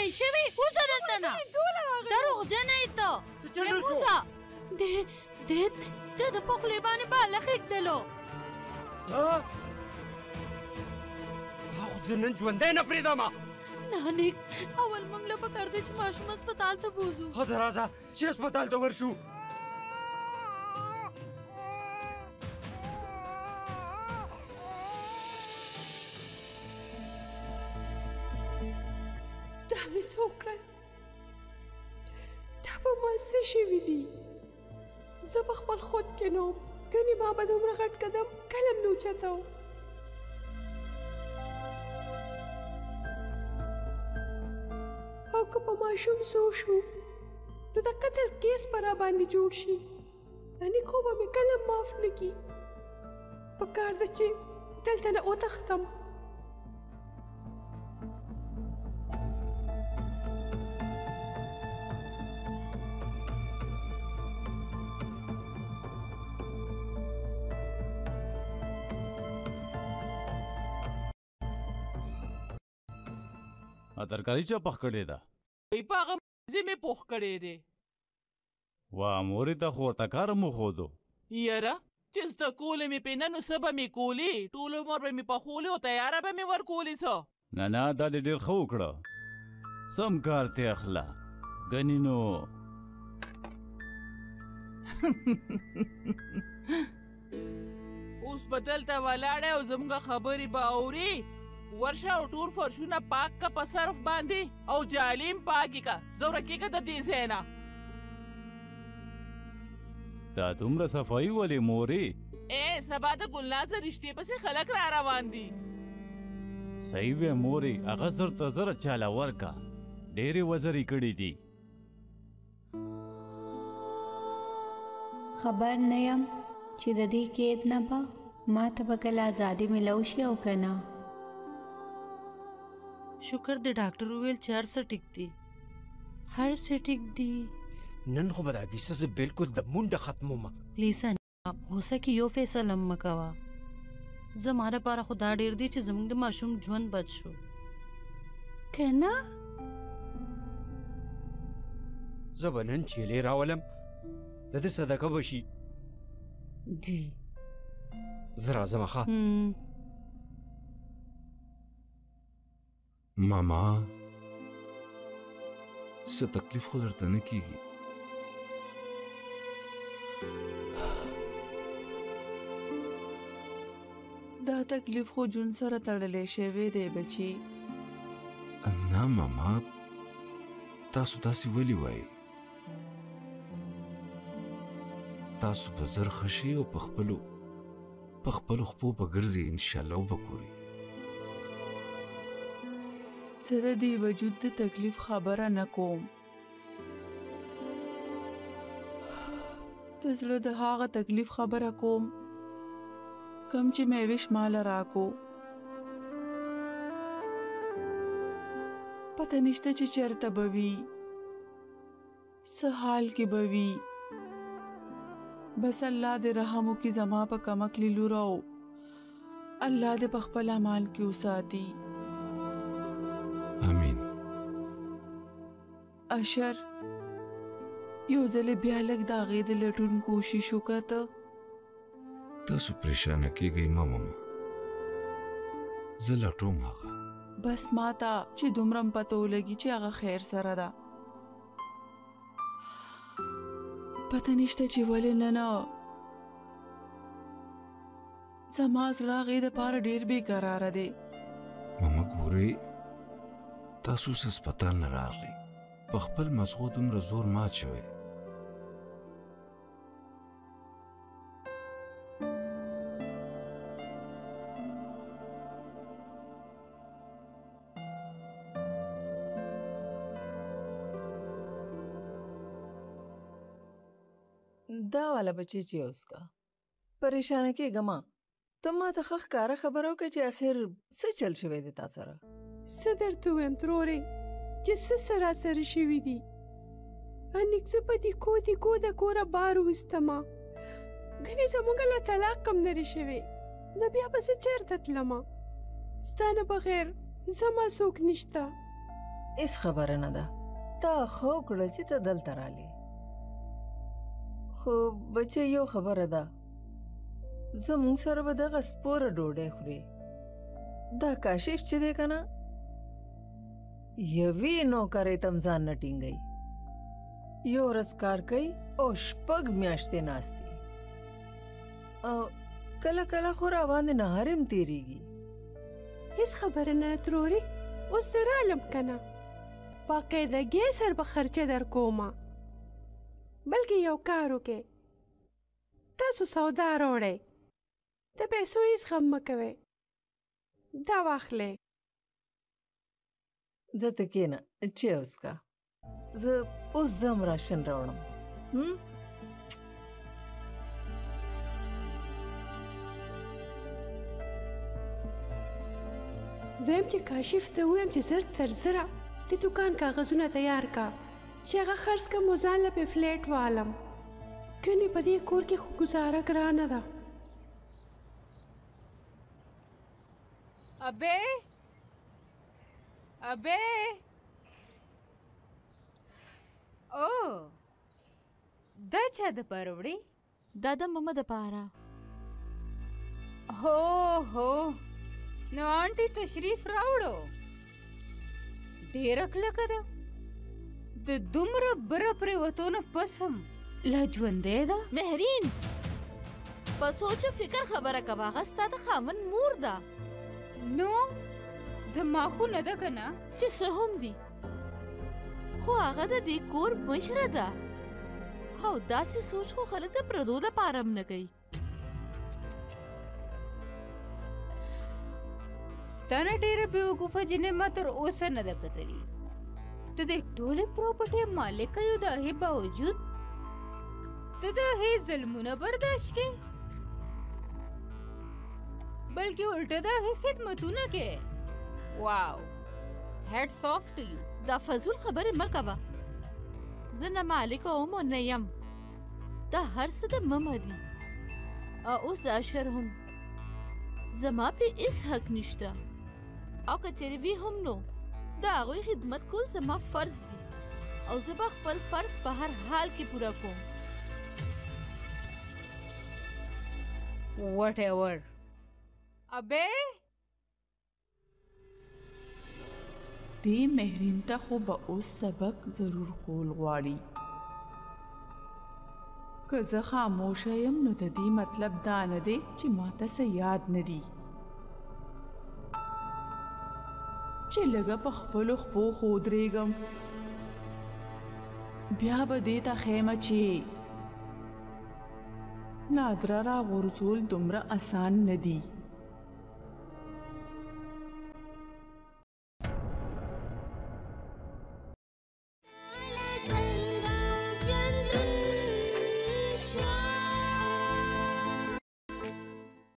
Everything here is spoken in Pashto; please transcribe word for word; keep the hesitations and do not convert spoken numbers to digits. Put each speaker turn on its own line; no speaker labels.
وای شوی اوسه دلته نه دروغجن یې ته
څه چل شو
اوسه دې دې دې د پخلي باندې بالغ کېدلو
څه تا خو زه نن ژوندی نه پرېږدم
نه نیک اول موږ له پکار دی چې ماشوم هسپتال ته بوځو
ښځه راځه چې هسپتال ته ورشو
دا مې څه وکړل دا به ما څه شوي دي زه په خپل خود کې نه وم ګنې ما به دومره غټ قدم کله هم نه اوچتاو او که په ماشوم څه وشو نو د قتل کیس به راباندې جوړ شي یعنې خو به مې کله معاف نه کي پکار ده چې دلته نه وتښتم
ترکاری چا پخ کړې ده
ای په هغه مزې مې پوخ کړی دی
وا مورې ته خو ورته کار مو ښودو
یاره چې زده کولې مې پې نه نو څه به مې کولې ټول عمر به مې پخولې او تیاره به مې ورکولې څه
نه نه دا دې ډېر ښه وکړه سم کار ته اخله ګنې نو
اوس به دلته ولاړې او زموږ خبرې به اورې ورشه او ټول فرشونه پاک کا په صرف باندې او جالیم پاکې کا زه ورکېږه د دې ځای نه
دا دومره صفایي ولې مورې
ای سبا د ګلنازه رښتې پسې خلک را روان دي
صحیح وې مورې هغه زر ته زره چاله ورکه ډېرې وزرې کړي دي
خبر نه یم چې د دې قید نه به ما ته به کله ازادي میلو شي او که نه
شکر د ډاکټر وویل چې هر څه ټیک دي هر څه ټیک دي
نن خو به دا کیسه زه بلکل د منډه ختموم
پلیزه غوسه کې یو فیصله هم مه کوه زما لپاره خو دا ډېر دی چې زموږ د ماشوم ژوند بچ شو که نه
زه به نن چیلې راولم د دې صدقه به شي
جی
زه راځم ښه
ماما څه تکلیف خو درته نه کیږي
دا تکلیف خو جون سره تړلی شوی دی بچي
نه ماما تاسو داسې ولې وایي تاسو به زر ښه شئ او په خپلو په خپلو خپو به ګرځئ انشاءالله وبه ګورئ
زه د دې وجود د تکلیف خبره نه کوم د زړه د هغه تکلیف خبره کوم کم چې مې ویش مال راکو پته نشته چې چېرته به وي څه حال کې به وي بس الله دې رحم وکړي زما په کمکلي لور او الله دې په خپل امان کې وساتي
امین
اشر یو ځل بیا لږ د هغې د لټون کوشش وکړه ته
تاسو پریشانه کیږئ مه ماما زه لټوم هغه
بس ما ته چې دومره م پته ولګي چې هغه خیر سره ده پته نشته چې ولې نه نه زما زړه هغې دپاره ډېر بې قراره دی
ماما ګورئ تاسو اوس هسپتال نه راغلی په خپل مزغو دومره زور مات شوی
دا والا بچی چې اوس کا پریشانه کېږه ما ته ما ته ښه ښکاره خبره وکړه چې اخر څه چل شوی دی تا سره
څه درته ووایم ترورې چې څه څه راسره شوي دي انیک زه په دې کو دې کو د کوره بار وویستمه ګنې زموږ له طلاق کم نه دی شوی نو بیا به زه چېرته تلمه ستا نه بغیر زما څوک نشته
اس خبره نه ده. تا خو کړه چې ته دلته رالې. خو بچه یو خبره ده، زمونږ سره به دغه سپوره ډوډۍ خورې. دا کاشف چې دی که نه، یوې نوکرۍ ته هم ځان نه ټینګوي. یو ورځ کار کوي او شپږ میاشتې ناست دی، او کله کله خو راباندې نهار هم تېرېږي.
هیڅ خبره نه ترورې، اوس دې رالم که نه، باقاعدګۍ سره به خرچه در کومه. بلکې یو کار وکړئ، تاسو سودا راوړئ، د پیسو هیڅ غم مه کوئ، دا واخلئ.
زه ته کښېنه، چای وڅښه، زه اوس ځم راشن راوړم.
ویم چې کاشف ته ویم چې زر تر زره د دوکان کاغذونه تیار کا چې هغه خرڅ کم او ځان له پې فلیټ والم، کنې په دې کور کې خو ګزاره ګرانه ده.
ابے ابے او دا چا د پاره وړي؟
دا د ماما د پاره.
هو هو نو آنټي تشریف راوړو. ډېره کلکه ده، د دومره بره پرېوتو نه پسم لا ژوندی ده.
مهرین په سوچ و فکر خبره کوه، هغه ستا د خاوند مور ده.
نو زما خو نه ده که نه؟
چې څه هم دي، خو هغه د دې کور مشره ده، او داسې سوچ خو خلک د پردو دپاره هم نه کوي.
ستا نه ډېره بېوقوفه جنې ما تر اوسه نه ده کتلي. ته د ټولې پراپرټۍ مالکه یو، د هغې باوجود ته د هغې ظلمونه برداشت کې، بلکې الټه د هغې خدمتونه کې. واو، هیډس آف ټو یو.
دا فضول خبرې مه کوه، زه نه مالکه وم او نه یم، دا هر څه د ماما دي. او اوس دا اشر هم زما پې هېڅ حق نشته، او که تېرې وي هم نو د هغوی خدمت کول زما فرض دي، او زه به خپل فرض په هر حال کې پوره کوم.
واټ ایور. ابے
دې مهرین ته خو به اوس سبق ضرور خول غواړي. که زه خاموشه یم نو د دې مطلب دا نه دی چې ماته څه یاد نه دي، چې لږه په خپلو خپو خو ودرېږم، بیا به دې ته خیمه چې نادره راغورځول دومره اسان نه دي.